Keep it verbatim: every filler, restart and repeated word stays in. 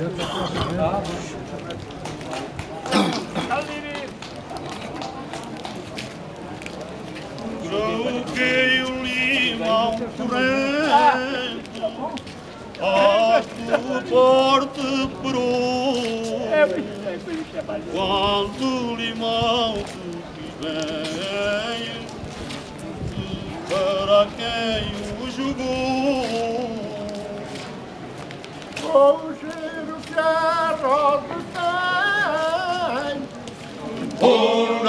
Troquei o limão correndo a tu porte perou. Quando o limão tu vem para quem o jogou, com o cheiro que a rosa tem.